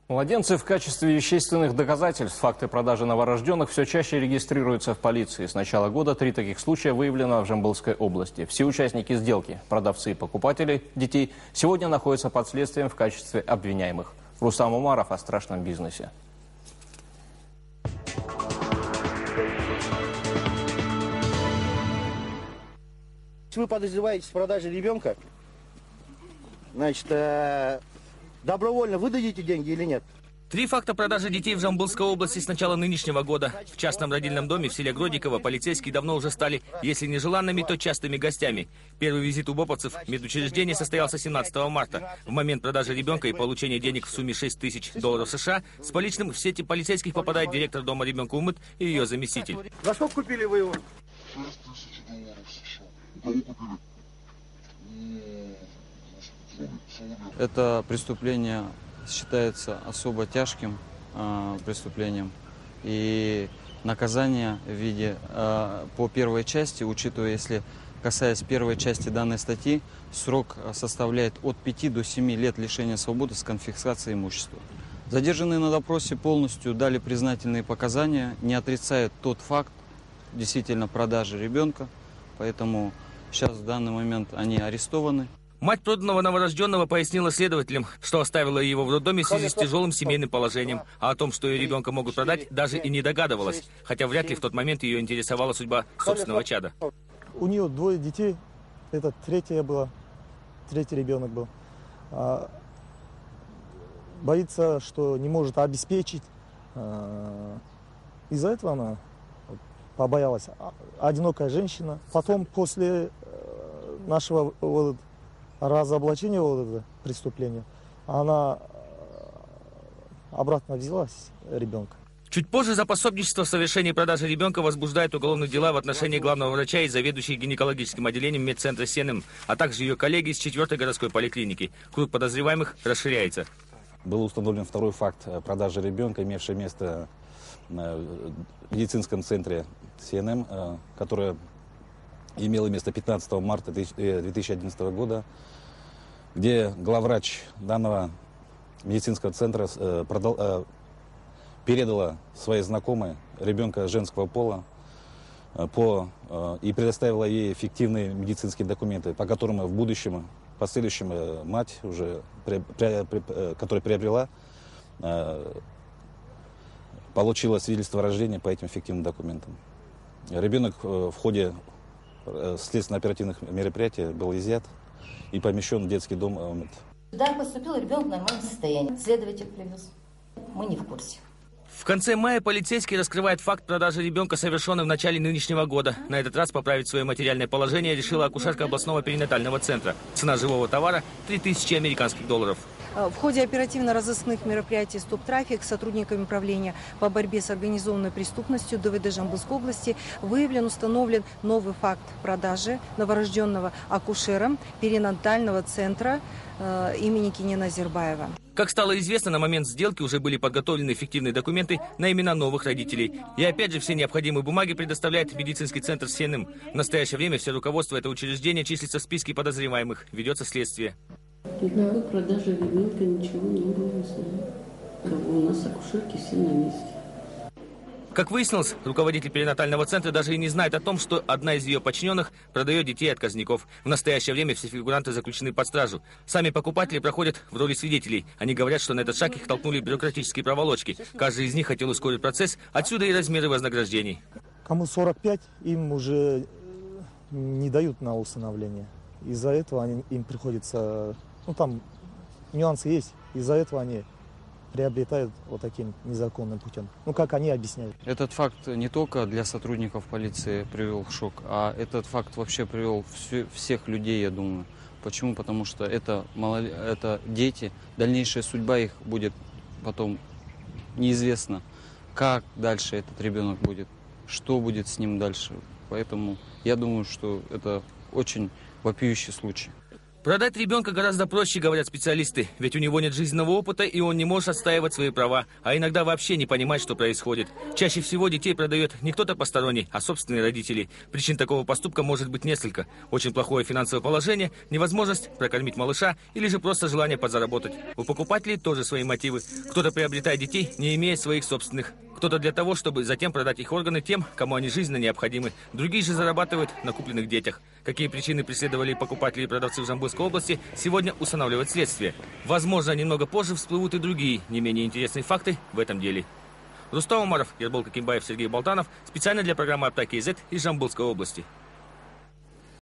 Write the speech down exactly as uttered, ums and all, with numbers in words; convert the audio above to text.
Младенцы в качестве вещественных доказательств. Факты продажи новорожденных все чаще регистрируются в полиции. С начала года три таких случая выявлено в Жамбылской области. Все участники сделки, продавцы и покупатели детей, сегодня находятся под следствием в качестве обвиняемых. Рустам Умаров о страшном бизнесе. Вы подозреваетесь в продаже ребенка, значит, э, добровольно выдадите деньги или нет? Три факта продажи детей в Жамбылской области с начала нынешнего года. В частном родильном доме в селе Гродиково полицейские давно уже стали, если не желанными, то частыми гостями. Первый визит убоповцев в медучреждение состоялся семнадцатого марта. В момент продажи ребенка и получения денег в сумме шесть тысяч долларов США с поличным в сети полицейских попадает директор дома ребенка Умыт и ее заместитель. За сколько купили вы его? шесть тысяч долларов США. Кого купили? Это преступление считается особо тяжким э, преступлением. И наказание в виде э, по первой части, учитывая, если касаясь первой части данной статьи, срок составляет от пяти до семи лет лишения свободы с конфискацией имущества. Задержанные на допросе полностью дали признательные показания, не отрицают тот факт действительно продажи ребенка, поэтому сейчас в данный момент они арестованы. Мать проданного новорожденного пояснила следователям, что оставила его в роддоме в связи с тяжелым семейным положением, а о том, что ее ребенка могут продать, даже и не догадывалась, хотя вряд ли в тот момент ее интересовала судьба собственного чада. У нее двое детей, это третья была, третий ребенок был. А, боится, что не может обеспечить, а, из-за этого она побоялась. Одинокая женщина. Потом после нашего вот, разоблачения вот этого преступления, она обратно взялась ребенка. Чуть позже за пособничество в совершении продажи ребенка возбуждают уголовные дела в отношении главного врача и заведующей гинекологическим отделением медцентра Сенем, а также ее коллеги из четвертой городской поликлиники. Круг подозреваемых расширяется. Был установлен второй факт продажи ребенка, имевший место в медицинском центре Сенем, которое имело место пятнадцатого марта две тысячи одиннадцатого года, где главврач данного медицинского центра продал, передала своей знакомой ребенка женского пола по, и предоставила ей фиктивные медицинские документы, по которым в будущем, в последующем мать, уже, которая приобрела, получила свидетельство о рождении по этим фиктивным документам. Ребенок в ходе следственно-оперативных мероприятий был изъят и помещен в детский дом Умыт. Да, поступил ребенок в нормальном состоянии. Следователь привез. Мы не в курсе. В конце мая полицейский раскрывает факт продажи ребенка, совершенный в начале нынешнего года. На этот раз поправить свое материальное положение решила акушерка областного перинатального центра. Цена живого товара – три тысячи американских долларов. В ходе оперативно-розыскных мероприятий «Стоп-трафик» сотрудниками управления по борьбе с организованной преступностью ДВД Жамбылской области выявлен, установлен новый факт продажи новорожденного акушером перинатального центра э, имени Кенена Азербаева. Как стало известно, на момент сделки уже были подготовлены фиктивные документы на имена новых родителей. И опять же все необходимые бумаги предоставляет медицинский центр Сенем. В настоящее время все руководство этого учреждения числится в списке подозреваемых. Ведется следствие. Никакой продажи ребенка, ничего не было, не знаю. У нас акушерки все на месте. Как выяснилось, руководитель перинатального центра даже и не знает о том, что одна из ее подчиненных продает детей отказников. В настоящее время все фигуранты заключены под стражу. Сами покупатели проходят в роли свидетелей. Они говорят, что на этот шаг их толкнули бюрократические проволочки. Каждый из них хотел ускорить процесс, отсюда и размеры вознаграждений. Кому сорок пять, им уже не дают на усыновление. Из-за этого они, им приходится... Ну, там нюансы есть. Из-за этого они приобретают вот таким незаконным путем. Ну, как они объясняют. Этот факт не только для сотрудников полиции привел в шок, а этот факт вообще привел всю, всех людей, я думаю. Почему? Потому что это, мало, это дети, дальнейшая судьба их будет потом неизвестна. Как дальше этот ребенок будет, что будет с ним дальше. Поэтому я думаю, что это очень вопиющий случай. Продать ребенка гораздо проще, говорят специалисты, ведь у него нет жизненного опыта, и он не может отстаивать свои права, а иногда вообще не понимать, что происходит. Чаще всего детей продает не кто-то посторонний, а собственные родители. Причин такого поступка может быть несколько. Очень плохое финансовое положение, невозможность прокормить малыша или же просто желание подзаработать. У покупателей тоже свои мотивы. Кто-то приобретает детей, не имея своих собственных. Кто-то для того, чтобы затем продать их органы тем, кому они жизненно необходимы. Другие же зарабатывают на купленных детях. Какие причины преследовали покупатели и продавцы в Жамбылской области, сегодня устанавливает следствие. Возможно, немного позже всплывут и другие, не менее интересные факты в этом деле. Рустам Умаров, Ербол Какимбаев, Сергей Болтанов. Специально для программы «Аптаки ИЗ» из Жамбылской области.